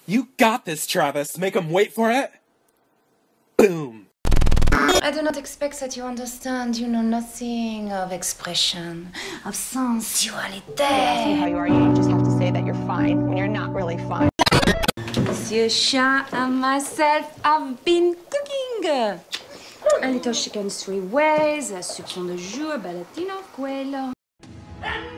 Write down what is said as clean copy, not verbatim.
You got this, Travis. Make him wait for it. Boom. I do not expect that you understand. You know nothing of expression, of sensuality. Ask me how you are. You just have to say that you're fine when you're not really fine. Monsieur Chat and myself have been cooking. A little chicken 3 ways, a soupçon de jus, a ballatino of quello.